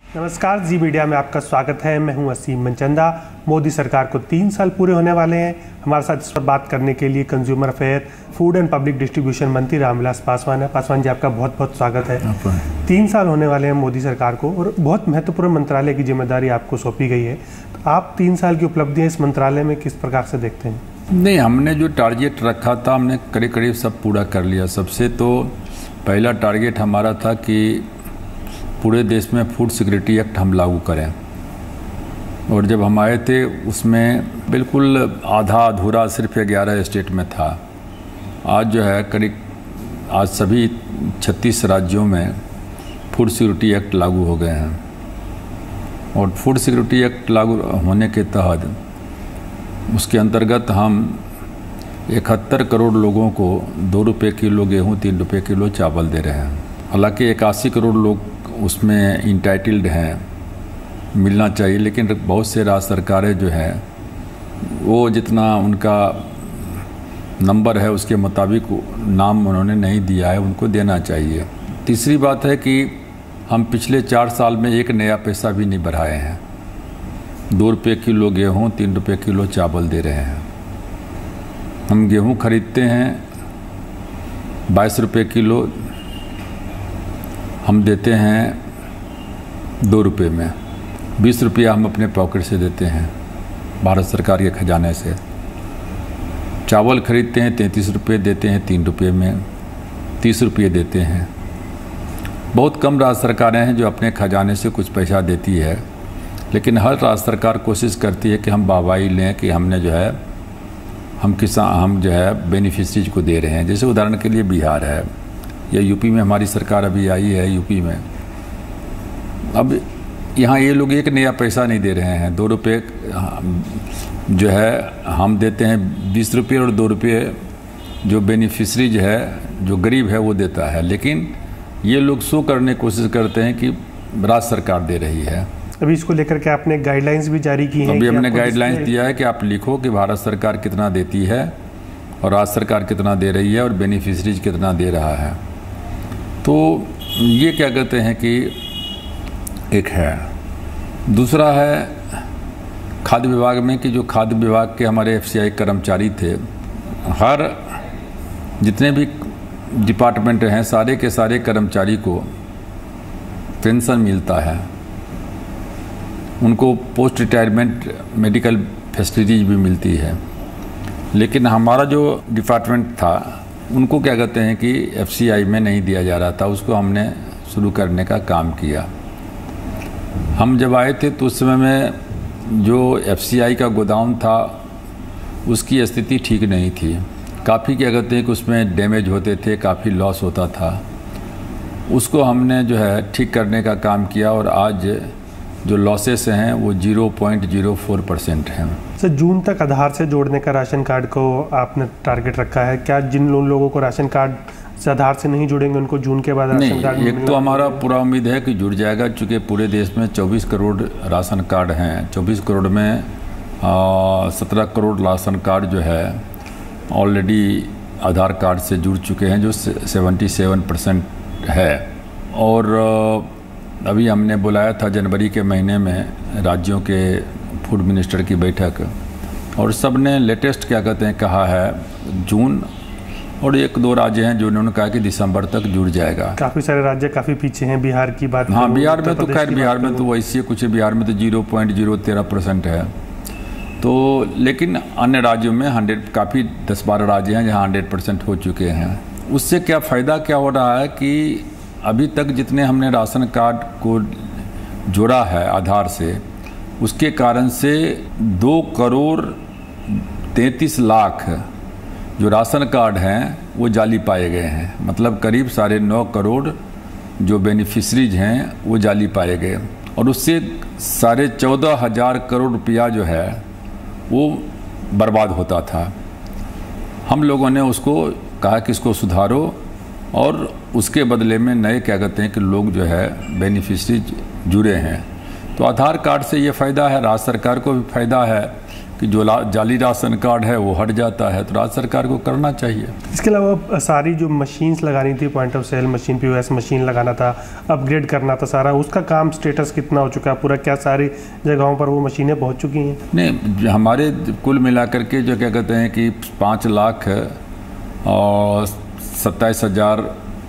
नमस्कार, जी मीडिया में आपका स्वागत है। मैं हूं असीम मनचंदा। मोदी सरकार को 3 साल पूरे होने वाले हैं। हमारे साथ इस पर बात करने के लिए consumer affair, food and public distribution मंत्री रामविलास पासवान है। पासवान जी, आपका बहुत बहुत स्वागत है। 3 साल होने वाले हैं मोदी सरकार को और बहुत महत्वपूर्ण मंत्रालय की जिम्मेदारी आपको सौंपी गई है। तो आप 3 साल की उपलब्धियाँ इस मंत्रालय में किस प्रकार से देखते हैं? नहीं, हमने जो टारगेट रखा था हमने करीब करीब सब पूरा कर लिया। सबसे तो पहला टारगेट हमारा था कि पूरे देश में फूड सिक्योरिटी एक्ट हम लागू करें, और जब हम आए थे उसमें बिल्कुल आधा अधूरा सिर्फ 11 स्टेट में था। आज जो है आज सभी 36 राज्यों में फूड सिक्योरिटी एक्ट लागू हो गए हैं, और फूड सिक्योरिटी एक्ट लागू होने के तहत उसके अंतर्गत हम 71 करोड़ लोगों को 2 रुपये किलो गेहूँ 3 रुपये किलो चावल दे रहे हैं। हालांकि 81 करोड़ लोग उसमें इंटाइटल्ड हैं, मिलना चाहिए, लेकिन बहुत से राज्य सरकारें जो हैं वो जितना उनका नंबर है उसके मुताबिक नाम उन्होंने नहीं दिया है, उनको देना चाहिए। तीसरी बात है कि हम पिछले 4 साल में एक नया पैसा भी नहीं बढ़ाए हैं। 2 रुपये किलो गेहूँ 3 रुपये किलो चावल दे रहे हैं। हम गेहूँ खरीदते हैं 22 रुपये किलो, हम देते हैं 2 रुपये में। 20 रुपया हम अपने पॉकेट से देते हैं, भारत सरकार के खजाने से। चावल खरीदते हैं 33 रुपये, देते हैं 3 रुपये में। 30 रुपये देते हैं। बहुत कम राज्य सरकारें हैं जो अपने खजाने से कुछ पैसा देती है, लेकिन हर राज्य सरकार कोशिश करती है कि हम वाहवाही लें कि हमने जो है हम जो है बेनिफिशरीज को दे रहे हैं। जैसे उदाहरण के लिए बिहार है या यूपी में हमारी सरकार अभी आई है यूपी में। अब यहाँ ये लोग एक नया पैसा नहीं दे रहे हैं। 2 रुपये जो है हम देते हैं 20 रुपये, और 2 रुपये जो बेनिफिशरीज है, जो गरीब है, वो देता है। लेकिन ये लोग शो करने की कोशिश करते हैं कि राज्य सरकार दे रही है। अभी इसको लेकर के आपने गाइडलाइंस भी जारी की हैं? अभी हमने गाइडलाइंस दिया है कि आप लिखो कि भारत सरकार कितना देती है और राज्य सरकार कितना दे रही है और बेनिफिशरीज कितना दे रहा है। तो ये क्या कहते हैं कि एक है। दूसरा है खाद्य विभाग में कि जो खाद्य विभाग के हमारे एफसीआई कर्मचारी थे, हर जितने भी डिपार्टमेंट हैं सारे के सारे कर्मचारी को पेंशन मिलता है। उनको पोस्ट रिटायरमेंट मेडिकल फैसिलिटीज भी मिलती है। लेकिन हमारा जो डिपार्टमेंट था उनको क्या कहते हैं कि एफसीआई में नहीं दिया जा रहा था, उसको हमने शुरू करने का काम किया। हम जब आए थे तो उस समय में जो एफसीआई का गोदाम था उसकी स्थिति ठीक नहीं थी। काफ़ी क्या कहते हैं कि उसमें डैमेज होते थे, काफ़ी लॉस होता था। उसको हमने जो है ठीक करने का काम किया, और आज जो लॉसेस हैं वो 0.04% हैं। सर, जून तक आधार से जोड़ने का राशन कार्ड को आपने टारगेट रखा है। क्या जिन लोगों को राशन कार्ड से आधार से नहीं जुड़ेंगे उनको जून के बाद राशन कार्ड नहीं? एक तो हमारा पूरा उम्मीद है कि जुड़ जाएगा, चूँकि पूरे देश में 24 करोड़ राशन कार्ड हैं। 24 करोड़ में 17 करोड़ राशन कार्ड जो है ऑलरेडी आधार कार्ड से जुड़ चुके हैं, जो 77% है। और अभी हमने बुलाया था जनवरी के महीने में राज्यों के फूड मिनिस्टर की बैठक, और सब ने लेटेस्ट क्या कहते हैं कहा है जून, और 1-2 राज्य हैं जो उन्होंने कहा कि दिसंबर तक जुड़ जाएगा। काफ़ी सारे राज्य काफ़ी पीछे हैं। बिहार की बात, हाँ, बिहार में तो खैर बिहार में तो वैसे कुछ है, बिहार में तो 0.013% है। तो लेकिन अन्य राज्यों में 100 काफ़ी 10-12 राज्य हैं जहाँ 100% हो चुके हैं। उससे क्या फ़ायदा क्या हो रहा है कि अभी तक जितने हमने राशन कार्ड को जोड़ा है आधार से, उसके कारण से 2 करोड़ 33 लाख जो राशन कार्ड हैं वो जाली पाए गए हैं। मतलब करीब 9.5 करोड़ जो बेनिफिशरीज हैं वो जाली पाए गए, और उससे 14,500 करोड़ रुपया जो है वो बर्बाद होता था। हम लोगों ने उसको कहा कि इसको सुधारो, और उसके बदले में नए क्या कहते हैं कि लोग जो है बेनिफिशरीज जुड़े हैं। तो आधार कार्ड से ये फ़ायदा है, राज्य सरकार को भी फ़ायदा है कि जो जाली राशन कार्ड है वो हट जाता है, तो राज्य सरकार को करना चाहिए। इसके अलावा सारी जो मशीन्स लगानी थी, point of sale machine, POS machine लगाना था, अपग्रेड करना था सारा, उसका काम स्टेटस कितना हो चुका है पूरा? क्या सारी जगहों पर वो मशीनें पहुंच चुकी हैं? नहीं, हमारे कुल मिलाकर के जो क्या कहते हैं कि 5 लाख और 27,000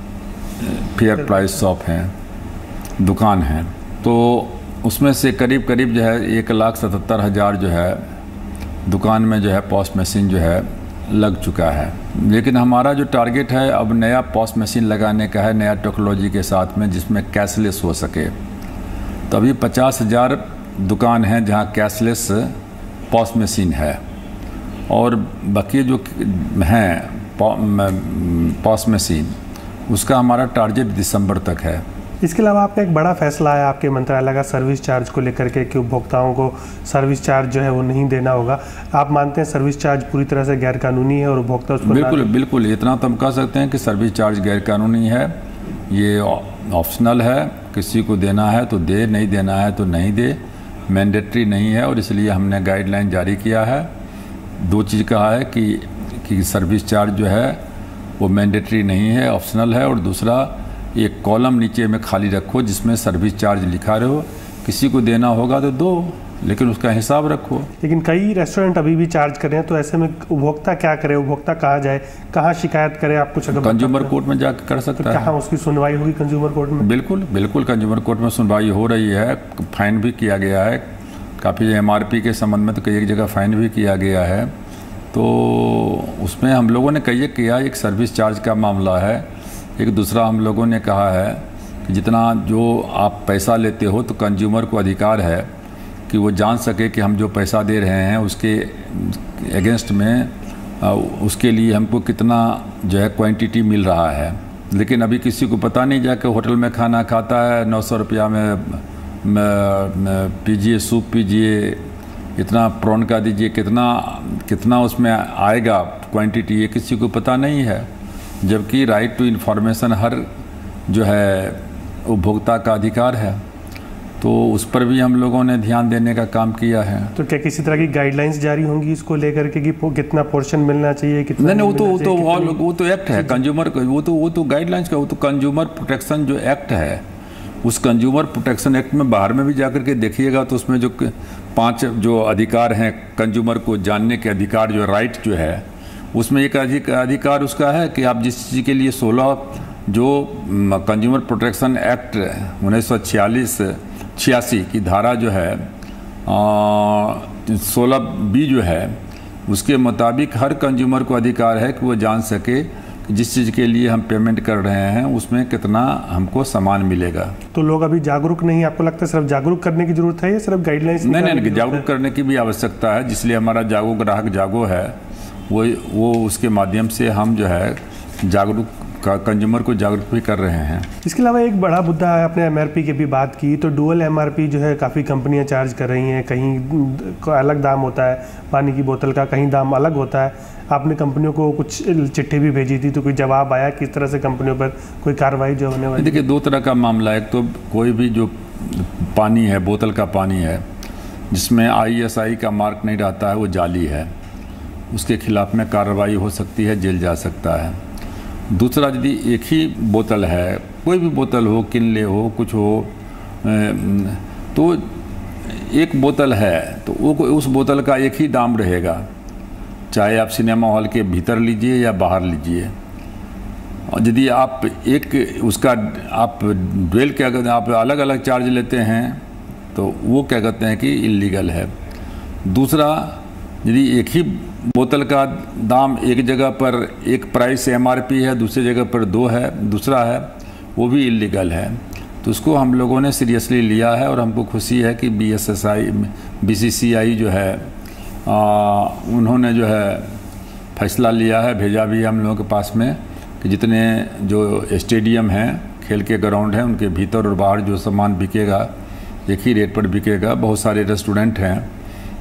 फेयर प्राइस शॉप हैं, दुकान हैं, तो उसमें से करीब करीब जो है 1,77,000 जो है दुकान में जो है पॉस मशीन जो है लग चुका है। लेकिन हमारा जो टारगेट है अब नया पॉस मशीन लगाने का है, नया टेक्नोलॉजी के साथ में, जिसमें कैशलेस हो सके। तो अभी 50,000 दुकान हैं जहां कैशलेस पॉस मशीन है, और बाकी जो हैं पॉस मशीन, उसका हमारा टारगेट दिसंबर तक है। इसके अलावा आपका एक बड़ा फैसला है आपके मंत्रालय का सर्विस चार्ज को लेकर के कि उपभोक्ताओं को सर्विस चार्ज जो है वो नहीं देना होगा। आप मानते हैं सर्विस चार्ज पूरी तरह से गैरकानूनी है और उपभोक्ता उसको? बिल्कुल इतना तो हम कह सकते हैं कि सर्विस चार्ज गैरकानूनी है, ये ऑप्शनल है, किसी को देना है तो दे, नहीं देना है तो नहीं दे, मैंडेटरी नहीं है। और इसलिए हमने गाइडलाइन जारी किया है। 2 चीज़ कहा है कि सर्विस चार्ज जो है वो मैंडेटरी नहीं है, ऑप्शनल है, और दूसरा एक कॉलम नीचे में खाली रखो जिसमें सर्विस चार्ज लिखा रहो, किसी को देना होगा तो दो, लेकिन उसका हिसाब रखो। लेकिन कई रेस्टोरेंट अभी भी चार्ज कर रहे हैं, तो ऐसे में उपभोक्ता क्या करे? उपभोक्ता कहाँ जाए, कहाँ शिकायत करे? आप कुछ अगर कंज्यूमर कोर्ट में जाकर कर सकता है। कहाँ उसकी सुनवाई होगी? कंज्यूमर कोर्ट में? बिल्कुल कंज्यूमर कोर्ट में सुनवाई हो रही है। फाइन भी किया गया है काफ़ी, MRP के संबंध में तो कई एक जगह फाइन भी किया गया है। तो उसमें हम लोगों ने कई किया, एक सर्विस चार्ज का मामला है, एक दूसरा हम लोगों ने कहा है कि जितना जो आप पैसा लेते हो तो कंज्यूमर को अधिकार है कि वो जान सके कि हम जो पैसा दे रहे हैं उसके अगेंस्ट में उसके लिए हमको कितना जो है क्वांटिटी मिल रहा है। लेकिन अभी किसी को पता नहीं, जाकर होटल में खाना खाता है, 900 रुपया में पीजिए, सूप पीजिए, इतना प्रॉन का दीजिए, कितना उसमें आएगा क्वांटिटी, ये किसी को पता नहीं है। जबकि राइट टू इन्फॉर्मेशन हर जो है उपभोक्ता का अधिकार है, तो उस पर भी हम लोगों ने ध्यान देने का काम किया है। तो क्या किसी तरह की गाइडलाइंस जारी होंगी इसको लेकर के कि कितना पोर्शन मिलना चाहिए, कितना नहीं, वो तो एक्ट है कंज्यूमर, वो तो गाइडलाइंस का, वो तो कंज्यूमर प्रोटेक्शन जो एक्ट है, उस कंज्यूमर प्रोटेक्शन एक्ट में बाहर में भी जाकर के देखिएगा तो उसमें जो 5 जो अधिकार हैं कंज्यूमर को जानने के अधिकार, जो राइट जो है, उसमें एक अधिकार उसका है कि आप जिस चीज़ के लिए 16 जो कंज्यूमर प्रोटेक्शन एक्ट 1986 की धारा जो है 16B जो है, उसके मुताबिक हर कंज्यूमर को अधिकार है कि वो जान सके कि जिस चीज़ के लिए हम पेमेंट कर रहे हैं उसमें कितना हमको सामान मिलेगा। तो लोग अभी जागरूक नहीं, आपको लगता है सिर्फ जागरूक करने की जरूरत है या सिर्फ गाइडलाइंस? नहीं, जागरूक करने की भी आवश्यकता है, जिसलिए हमारा जागो ग्राहक जागो है, वो उसके माध्यम से हम जो है जागरूक कंज्यूमर को जागरूक भी कर रहे हैं। इसके अलावा एक बड़ा मुद्दा है, आपने MRP की भी बात की, तो डुअल MRP जो है काफ़ी कंपनियां चार्ज कर रही हैं, कहीं अलग दाम होता है पानी की बोतल का, कहीं दाम अलग होता है। आपने कंपनियों को कुछ चिट्ठी भी भेजी थी, तो कोई जवाब आया किस तरह से कंपनियों पर कोई कार्रवाई जो होने वाली? देखिए, 2 तरह का मामला है। एक तो कोई भी जो पानी है, बोतल का पानी है, जिसमें ISI का मार्क नहीं रहता है, वो जाली है, उसके खिलाफ में कार्रवाई हो सकती है, जेल जा सकता है। दूसरा, यदि एक ही बोतल है, कोई भी बोतल हो, किनले हो, कुछ हो, तो एक बोतल है तो वो उस बोतल का एक ही दाम रहेगा, चाहे आप सिनेमा हॉल के भीतर लीजिए या बाहर लीजिए। और यदि आप एक उसका आप ड्वेल क्या कहते हैं, आप अलग अलग चार्ज लेते हैं, तो वो क्या कहते हैं कि इल्लीगल है। दूसरा, यदि एक ही बोतल का दाम एक जगह पर एक प्राइस MRP है, दूसरी जगह पर 2 है, दूसरा है, वो भी इल्लीगल है। तो उसको हम लोगों ने सीरियसली लिया है और हमको खुशी है कि BCCI जो है उन्होंने जो है फैसला लिया है, भेजा भी हम लोगों के पास में कि जितने जो स्टेडियम हैं, खेल के ग्राउंड हैं, उनके भीतर और बाहर जो सामान बिकेगा एक ही रेट पर बिकेगा। बहुत सारे रेस्टोरेंट हैं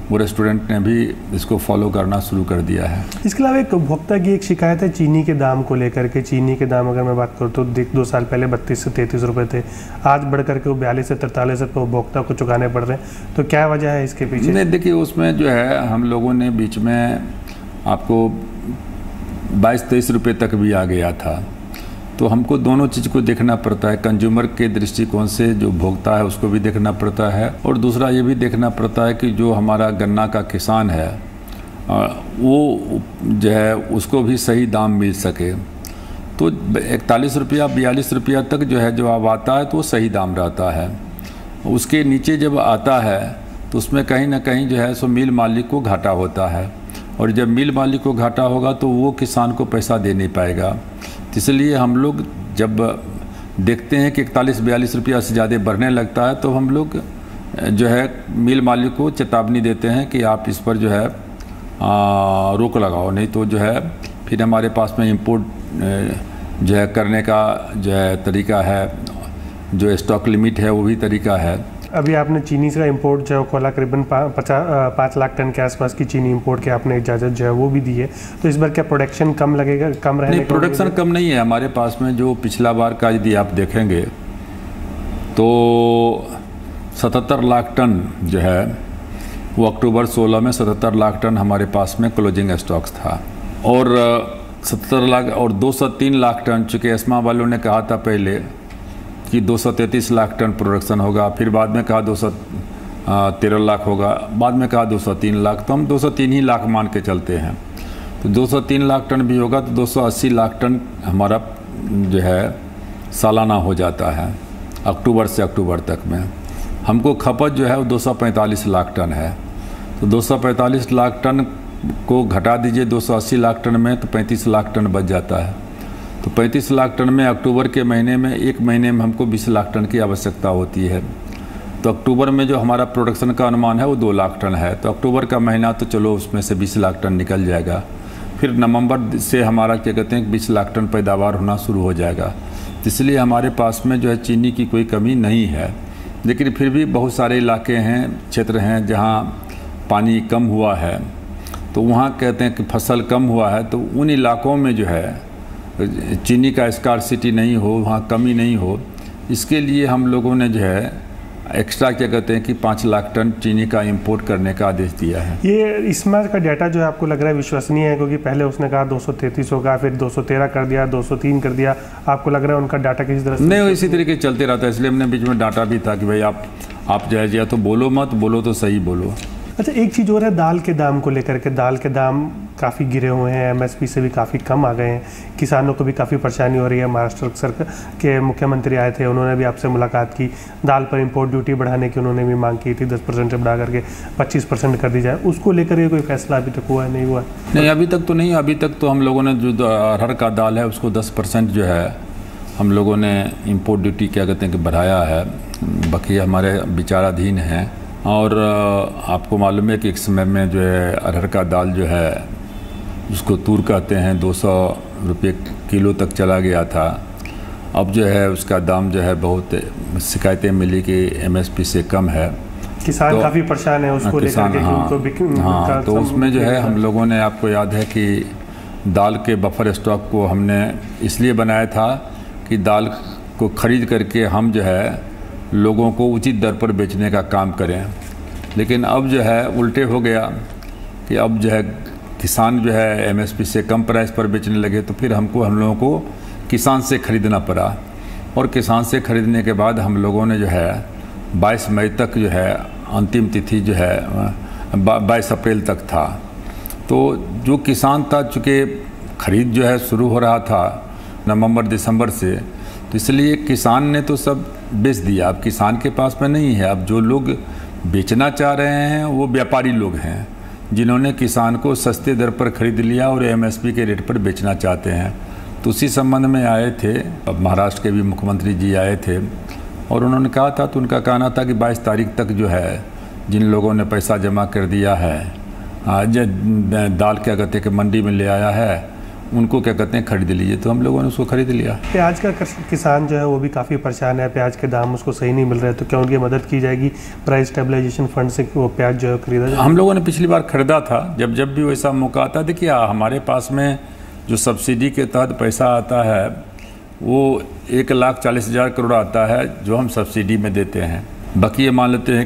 वो रेस्टोरेंट ने भी इसको फॉलो करना शुरू कर दिया है। इसके अलावा एक उपभोक्ता की एक शिकायत है चीनी के दाम को लेकर के। चीनी के दाम अगर मैं बात करूँ तो 2 साल पहले 32 से 33 रुपये थे, आज बढ़ करके वो 42 से 43 रुपये उपभोक्ता को चुकाने पड़ रहे हैं। तो क्या वजह है इसके पीछे? नहीं, देखिए उसमें जो है हम लोगों ने बीच में आपको 22-23 रुपये तक भी आ गया था। तो हमको दोनों चीज़ को देखना पड़ता है, कंज्यूमर के दृष्टिकोण से जो भोक्ता है उसको भी देखना पड़ता है, और दूसरा ये भी देखना पड़ता है कि जो हमारा गन्ना का किसान है वो जो है उसको भी सही दाम मिल सके। तो 41 रुपया 42 रुपया तक जो है जो अब आता है तो वो सही दाम रहता है। उसके नीचे जब आता है तो उसमें कहीं ना कहीं जो है सो मिल मालिक को घाटा होता है, और जब मिल मालिक को घाटा होगा तो वो किसान को पैसा दे नहीं पाएगा। इसलिए हम लोग जब देखते हैं कि 41-42 रुपया से ज़्यादा बढ़ने लगता है तो हम लोग जो है मिल मालिक को चेतावनी देते हैं कि आप इस पर जो है रोक लगाओ, नहीं तो जो है फिर हमारे पास में इंपोर्ट जो है करने का जो है तरीका है, जो स्टॉक लिमिट है वो भी तरीका है। अभी आपने चीनी का इंपोर्ट जो है खोला, करीबन 5 लाख टन के आसपास की चीनी इंपोर्ट की आपने इजाज़त जो है वो भी दी है। तो इस बार क्या प्रोडक्शन कम लगेगा, कम रहेगा? नहीं, प्रोडक्शन कम नहीं है हमारे पास में। जो पिछला बार का यदि आप देखेंगे तो 77 लाख टन जो है वो अक्टूबर 16 में 77 लाख टन हमारे पास में क्लोजिंग स्टॉक्स था, और 77 लाख और 203 लाख टन, चूँकि एस्मा वालों ने कहा था पहले कि 233 लाख टन प्रोडक्शन होगा, फिर बाद में कहा 213 लाख होगा, बाद में कहा 203 लाख, तो हम 203 ही लाख मान के चलते हैं। तो 203 लाख टन भी होगा तो 280 लाख टन हमारा जो है सालाना हो जाता है अक्टूबर से अक्टूबर तक में। हमको खपत जो है वो 245 लाख टन है, तो 245 लाख टन को घटा दीजिए 280 लाख टन में तो 35 लाख टन बच जाता है। तो 35 लाख टन में अक्टूबर के महीने में, एक महीने में हमको 20 लाख टन की आवश्यकता होती है। तो अक्टूबर में जो हमारा प्रोडक्शन का अनुमान है वो 2 लाख टन है, तो अक्टूबर का महीना तो चलो उसमें से 20 लाख टन निकल जाएगा। फिर नवंबर से हमारा क्या कहते हैं 20 लाख टन पैदावार होना शुरू हो जाएगा। इसलिए हमारे पास में जो है चीनी की कोई कमी नहीं है, लेकिन फिर भी बहुत सारे इलाके हैं, क्षेत्र हैं जहाँ पानी कम हुआ है, तो वहाँ कहते हैं कि फसल कम हुआ है, तो उन इलाकों में जो है चीनी का स्कार्सिटी नहीं हो, वहाँ कमी नहीं हो, इसके लिए हम लोगों ने जो है एक्स्ट्रा क्या कहते हैं कि 5 लाख टन चीनी का इंपोर्ट करने का आदेश दिया है। ये इस्मा का डाटा जो है आपको लग रहा है विश्वसनीय है? क्योंकि पहले उसने कहा 233 होगा, फिर 213 कर दिया, 203 कर दिया। आपको लग रहा है उनका डाटा किसी तरह से नहीं, इसी तरीके चलते रहता है, इसलिए हमने बीच में डाटा भी था कि भाई आप जो है तो बोलो मत, बोलो तो सही बोलो। अच्छा, एक चीज़ और है दाल के दाम को लेकर के। दाल के दाम काफ़ी गिरे हुए हैं, एमएसपी से भी काफ़ी कम आ गए हैं, किसानों को भी काफ़ी परेशानी हो रही है। महाराष्ट्र सरकार के मुख्यमंत्री आए थे, उन्होंने भी आपसे मुलाकात की, दाल पर इंपोर्ट ड्यूटी बढ़ाने की उन्होंने भी मांग की थी, 10% से बढ़ा करके 25% कर दी जाए। उसको लेकर ये कोई फैसला अभी तक हुआ है? नहीं हुआ? नहीं, अभी तक तो नहीं। अभी तक तो हम लोगों ने जो अरहर का दाल है उसको 10% जो है हम लोगों ने इंपोर्ट ड्यूटी क्या कहते हैं कि बढ़ाया है, बाकी हमारे विचाराधीन हैं। और आपको मालूम है कि एक समय में जो है अरहर का दाल जो है उसको तूर कहते हैं 200 रुपये किलो तक चला गया था। अब जो है उसका दाम जो है बहुत शिकायतें मिली कि एमएसपी से कम है, किसान तो काफ़ी परेशान है उसको लेकर के। हाँ, तो उसमें जो है हम लोगों ने, आपको याद है कि दाल के बफर स्टॉक को हमने इसलिए बनाया था कि दाल को खरीद करके हम जो है लोगों को उचित दर पर बेचने का काम करें। लेकिन अब जो है उल्टे हो गया कि अब जो है किसान जो है एमएसपी से कम प्राइस पर बेचने लगे, तो फिर हम लोगों को किसान से ख़रीदना पड़ा। और किसान से ख़रीदने के बाद हम लोगों ने जो है 22 मई तक जो है अंतिम तिथि जो है 22 अप्रैल तक था। तो जो किसान था, चूँकि ख़रीद जो है शुरू हो रहा था नवंबर दिसंबर से, तो इसलिए किसान ने तो सब बेच दिया। अब किसान के पास में नहीं है। अब जो लोग बेचना चाह रहे हैं वो व्यापारी लोग हैं, जिन्होंने किसान को सस्ते दर पर ख़रीद लिया और एमएसपी के रेट पर बेचना चाहते हैं। तो उसी संबंध में आए थे, अब महाराष्ट्र के भी मुख्यमंत्री जी आए थे और उन्होंने कहा था, तो उनका कहना था कि 22 तारीख तक जो है जिन लोगों ने पैसा जमा कर दिया है, दाल क्या कहते हैं कि मंडी में ले आया है, उनको क्या कहते हैं खरीद लीजिए, तो हम लोगों ने उसको खरीद लिया। प्याज का किसान जो है वो भी काफ़ी परेशान है, प्याज के दाम उसको सही नहीं मिल रहे, तो क्या उनकी मदद की जाएगी प्राइस स्टेबलाइजेशन फंड से वो प्याज जो है खरीदा जाए? हम लोगों ने पिछली बार खरीदा था, जब भी वैसा मौका आता, देखिए हमारे पास में जो सब्सिडी के तहत पैसा आता है वो 1,40,000 करोड़ आता है जो हम सब्सिडी में देते हैं। बाकी ये मान लेते हैं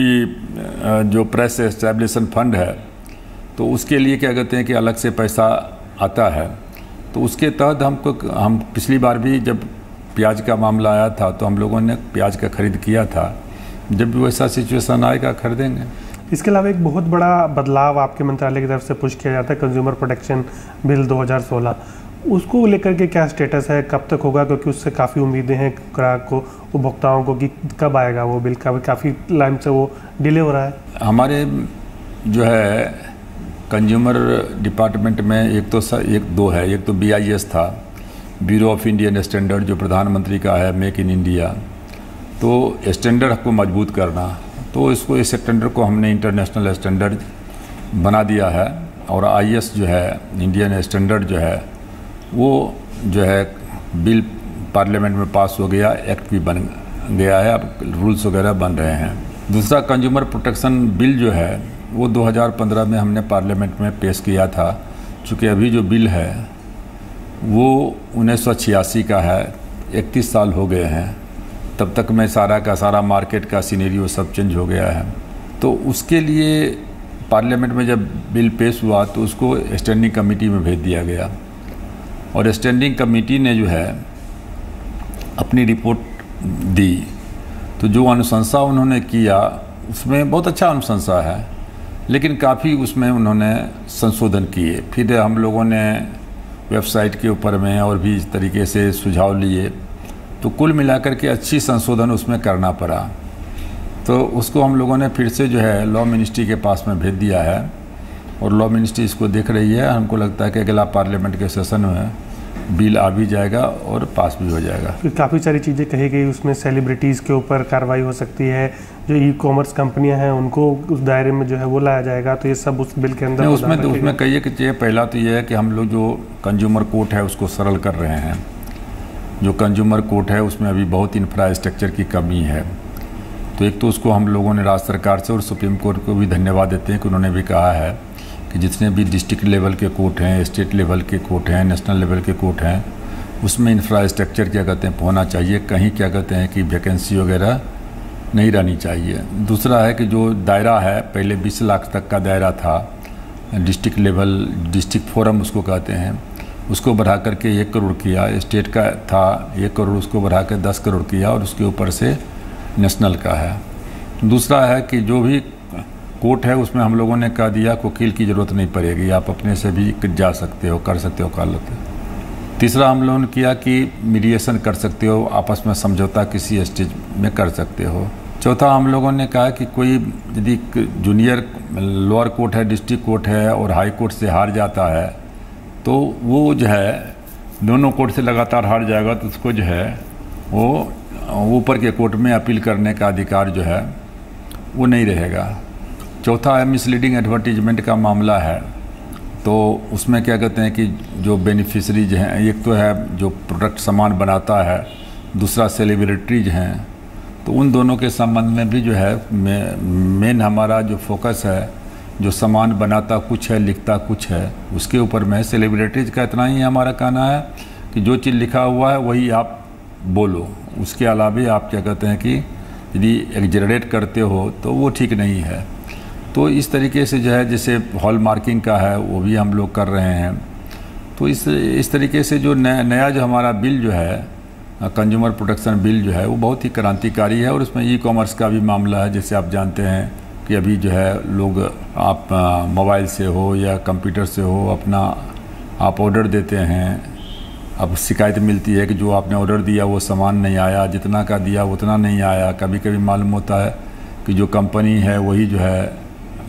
कि जो प्राइस एस्टेब्लिशन फंड है तो उसके लिए क्या कहते हैं कि अलग से पैसा आता है, तो उसके तहत हम पिछली बार भी जब प्याज का मामला आया था तो हम लोगों ने प्याज का खरीद किया था। जब भी वैसा सिचुएशन आएगा खरीदेंगे। इसके अलावा एक बहुत बड़ा बदलाव आपके मंत्रालय की तरफ से पुश किया जाता है, कंज्यूमर प्रोटेक्शन बिल 2016, उसको लेकर के क्या स्टेटस है, कब तक होगा? क्योंकि उससे काफ़ी उम्मीदें हैं ग्राहक को, उपभोक्ताओं को कि कब आएगा वो बिल, का काफ़ी टाइम से वो डिले हो रहा है। हमारे जो है कंज्यूमर डिपार्टमेंट में एक तो BIS था, ब्यूरो ऑफ इंडियन स्टैंडर्ड, जो प्रधानमंत्री का है, मेक इन इंडिया, तो स्टैंडर्ड को मजबूत करना, तो इस स्टैंडर्ड को हमने इंटरनेशनल स्टैंडर्ड बना दिया है। और IS जो है इंडियन स्टैंडर्ड जो है वो जो है बिल पार्लियामेंट में पास हो गया, एक्ट भी बन गया है, अब रूल्स वगैरह बन रहे हैं। दूसरा कंज्यूमर प्रोटेक्शन बिल जो है वो 2015 में हमने पार्लियामेंट में पेश किया था। चूँकि अभी जो बिल है वो 1986 का है, 31 साल हो गए हैं, तब तक में सारा का सारा मार्केट का सिनेरियो सब चेंज हो गया है। तो उसके लिए पार्लियामेंट में जब बिल पेश हुआ तो उसको स्टैंडिंग कमेटी में भेज दिया गया, और स्टैंडिंग कमेटी ने जो है अपनी रिपोर्ट दी। तो जो अनुशंसा उन्होंने किया उसमें बहुत अच्छा अनुशंसा है, लेकिन काफ़ी उसमें उन्होंने संशोधन किए। फिर हम लोगों ने वेबसाइट के ऊपर में और भी इस तरीके से सुझाव लिए, तो कुल मिलाकर के अच्छी संशोधन उसमें करना पड़ा। तो उसको हम लोगों ने फिर से जो है लॉ मिनिस्ट्री के पास में भेज दिया है, और लॉ मिनिस्ट्री इसको देख रही है। हमको लगता है कि अगला पार्लियामेंट के सेशन में बिल आ भी जाएगा और पास भी हो जाएगा। काफ़ी सारी चीज़ें कही गई उसमें, सेलिब्रिटीज़ के ऊपर कार्रवाई हो सकती है, जो ई-कॉमर्स कंपनियां हैं उनको उस दायरे में जो है वो लाया जाएगा, तो ये सब उस बिल के अंदर उसमें कहिए कि पहला तो ये है कि हम लोग जो कंज्यूमर कोर्ट है उसको सरल कर रहे हैं। जो कंज्यूमर कोर्ट है उसमें अभी बहुत इंफ्रास्ट्रक्चर की कमी है, तो एक तो उसको हम लोगों ने राज्य सरकार से और सुप्रीम कोर्ट को भी धन्यवाद देते हैं कि उन्होंने भी कहा है कि जितने भी डिस्ट्रिक्ट लेवल के कोर्ट हैं, स्टेट लेवल के कोर्ट हैं, नेशनल लेवल के कोर्ट हैं, उसमें इंफ्रास्ट्रक्चर क्या कहते हैं होना चाहिए, कहीं क्या कहते हैं कि वैकेंसी वगैरह नहीं रहनी चाहिए। दूसरा है कि जो दायरा है पहले 20 लाख तक का दायरा था, डिस्ट्रिक्ट लेवल, डिस्ट्रिक्ट फोरम उसको कहते हैं, उसको बढ़ा करके 1 करोड़ किया। स्टेट का था 1 करोड़, उसको बढ़ा कर 10 करोड़ किया, और उसके ऊपर से नेशनल का है। दूसरा है कि जो भी कोर्ट है उसमें हम लोगों ने कह दिया कि वकील की ज़रूरत नहीं पड़ेगी, आप अपने से भी जा सकते हो, कर सकते हो वकालत। तीसरा हम लोगों ने किया कि मीडिएशन कर सकते हो, आपस में समझौता किसी स्टेज में कर सकते हो। चौथा हम लोगों ने कहा कि कोई यदि जूनियर लोअर कोर्ट है, डिस्ट्रिक्ट कोर्ट है और हाई कोर्ट से हार जाता है, तो वो जो है दोनों कोर्ट से लगातार हार जाएगा, तो उसको जो है वो ऊपर के कोर्ट में अपील करने का अधिकार जो है वो नहीं रहेगा। चौथा है मिसलीडिंग एडवर्टीजमेंट का मामला है, तो उसमें क्या कहते हैं कि जो बेनिफिशरीज हैं, एक तो है जो प्रोडक्ट सामान बनाता है, दूसरा सेलिब्रिटीज हैं, तो उन दोनों के संबंध में भी जो है मेन हमारा जो फोकस है, जो सामान बनाता कुछ है लिखता कुछ है, उसके ऊपर में सेलिब्रिटीज का इतना ही हमारा कहना है कि जो चीज़ लिखा हुआ है वही आप बोलो, उसके अलावा आप क्या कहते हैं कि यदि एग्जरेट करते हो तो वो ठीक नहीं है। तो इस तरीके से जो है जैसे हॉल मार्किंग का है वो भी हम लोग कर रहे हैं। तो इस तरीके से जो नया जो हमारा बिल जो है कंज्यूमर प्रोटेक्शन बिल जो है वो बहुत ही क्रांतिकारी है, और उसमें ई-कॉमर्स का भी मामला है। जैसे आप जानते हैं कि अभी जो है लोग आप मोबाइल से हो या कंप्यूटर से हो अपना आप ऑर्डर देते हैं, अब शिकायत मिलती है कि जो आपने ऑर्डर दिया वो सामान नहीं आया, जितना का दिया उतना नहीं आया। कभी कभी मालूम होता है कि जो कंपनी है वही जो है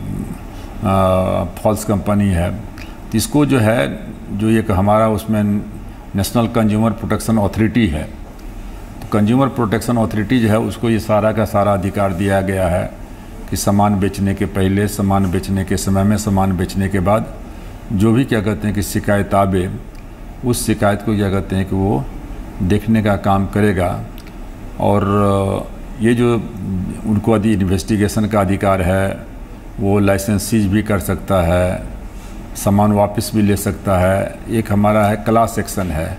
फॉल्स कंपनी है। तो इसको जो है जो एक हमारा उसमें नेशनल कंज्यूमर प्रोटेक्शन अथॉरिटी है, तो कंज्यूमर प्रोटेक्शन अथॉरिटी जो है उसको ये सारा का सारा अधिकार दिया गया है कि सामान बेचने के पहले, सामान बेचने के समय में, सामान बेचने के बाद जो भी क्या कहते हैं कि शिकायत आवे उस शिकायत को क्या कहते हैं कि वो देखने का काम करेगा। और ये जो उनको यदि इन्वेस्टिगेशन का अधिकार है, वो लाइसेंस सीज भी कर सकता है, सामान वापस भी ले सकता है। एक हमारा है क्लास एक्शन है,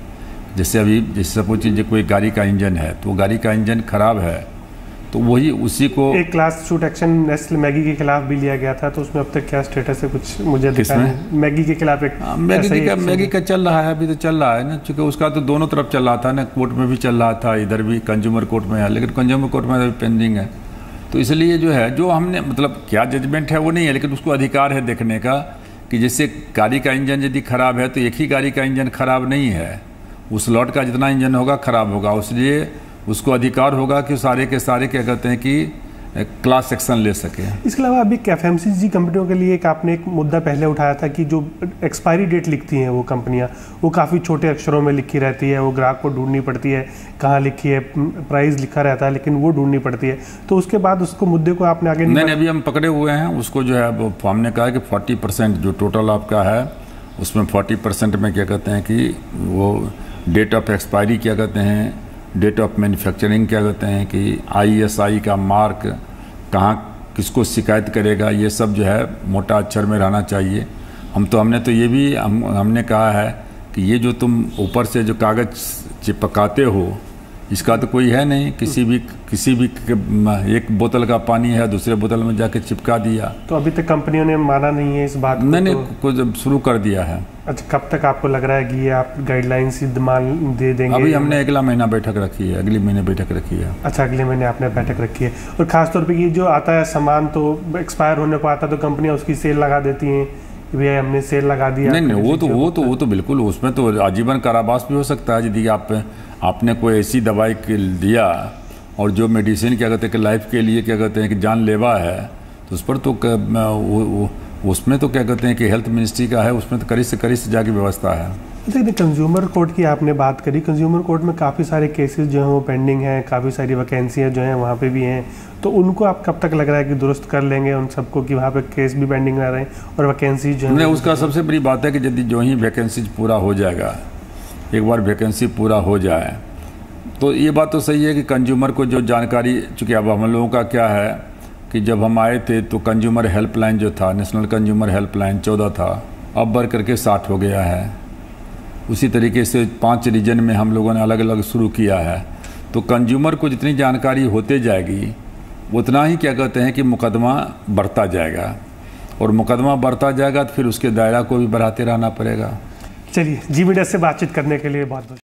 जैसे सपोज कीजिए कोई गाड़ी का इंजन है, तो गाड़ी का इंजन खराब है तो वही उसी को एक class suit action Nestle Maggi के खिलाफ भी लिया गया था, तो उसमें अब तक क्या स्टेटस है कुछ मुझे दिखा नहीं। मैगी के खिलाफ एक मैगी का चल रहा है, अभी तो चल रहा है ना, क्योंकि उसका तो दोनों तरफ चल रहा था ना, कोर्ट में भी चल रहा था, इधर भी कंज्यूमर कोर्ट में है, लेकिन कंज्यूमर कोर्ट में अभी पेंडिंग है। तो इसलिए जो है, जो हमने मतलब क्या जजमेंट है वो नहीं है, लेकिन उसको अधिकार है देखने का कि जैसे गाड़ी का इंजन यदि खराब है तो एक ही गाड़ी का इंजन खराब नहीं है, उस लॉट का जितना इंजन होगा खराब होगा, इसलिए उसको अधिकार होगा कि सारे के सारे क्या कहते हैं कि क्लास एक्शन ले सके। इसके अलावा अभी एफएमसीजी कंपनियों के लिए आपने एक मुद्दा पहले उठाया था कि जो एक्सपायरी डेट लिखती हैं वो कंपनियां, वो काफ़ी छोटे अक्षरों में लिखी रहती है, वो ग्राहक को ढूंढनी पड़ती है कहाँ लिखी है, प्राइस लिखा रहता है लेकिन वो ढूंढनी पड़ती है। तो उसके बाद उसको मुद्दे को आपने आगे नहीं, अभी हम पकड़े हुए हैं उसको, जो है वो हमने कहा कि 40% जो टोटल आपका है उसमें 40% में क्या कहते हैं कि वो डेट ऑफ एक्सपायरी क्या कहते हैं, डेट ऑफ मैन्युफैक्चरिंग क्या कहते हैं कि ISI का मार्क कहाँ किसको शिकायत करेगा, ये सब जो है मोटा अक्षर में रहना चाहिए। हमने तो ये भी हमने कहा है कि ये जो तुम ऊपर से जो कागज़ चिपकाते हो इसका तो कोई है नहीं, किसी भी एक बोतल का पानी है दूसरे बोतल में जाके चिपका दिया। तो अभी तक कंपनियों ने माना नहीं है इस बात को? मैंने कुछ शुरू कर दिया है। अच्छा, कब तक आपको लग रहा है कि ये आप गाइडलाइंस मान दे देंगे? अभी हमने अगला महीना बैठक रखी है, अगले महीने बैठक रखी है। अच्छा, अगले महीने आपने बैठक रखी है। और खासतौर पे ये जो आता है सामान तो एक्सपायर होने को आता तो कंपनियां उसकी सेल लगा देती हैं कि भैया हमने सेल लगा दिया। नहीं, वो तो बिल्कुल, उसमें तो आजीवन कारावास भी हो सकता है यदि आपने कोई ऐसी दवाई दिया और जो मेडिसिन क्या कहते हैं कि लाइफ के लिए क्या कहते हैं कि जानलेवा है, तो उस पर तो उसमें तो क्या कहते हैं कि हेल्थ मिनिस्ट्री का है, उसमें तो कड़ी से सजा की व्यवस्था है। देखिए, कंज्यूमर कोर्ट की आपने बात करी, कंज्यूमर कोर्ट में काफ़ी सारे केसेस जो हैं वो पेंडिंग हैं, काफ़ी सारी वैकेंसियाँ जो हैं वहाँ पे भी हैं, तो उनको आप कब तक लग रहा है कि दुरुस्त कर लेंगे उन सबको कि वहाँ पे केस भी पेंडिंग रह रहे हैं और वैकेंसी जो है? उसका सबसे बड़ी बात है कि यदि जो ही वैकेंसी पूरा हो जाएगा, एक बार वैकेंसी पूरा हो जाए तो ये बात तो सही है कि कंज्यूमर को जो जानकारी, चूँकि अब हम लोगों का क्या है कि जब हम आए थे तो कंज्यूमर हेल्पलाइन जो था, नेशनल कंज्यूमर हेल्पलाइन 14 था, अब बढ़ करके 60 हो गया है। उसी तरीके से 5 रीजन में हम लोगों ने अलग अलग शुरू किया है। तो कंज्यूमर को जितनी जानकारी होते जाएगी उतना ही क्या कहते हैं कि मुकदमा बढ़ता जाएगा, और मुकदमा बढ़ता जाएगा तो फिर उसके दायरा को भी बढ़ाते रहना पड़ेगा। चलिए, जी मीडिया से बातचीत करने के लिए बहुत बहुत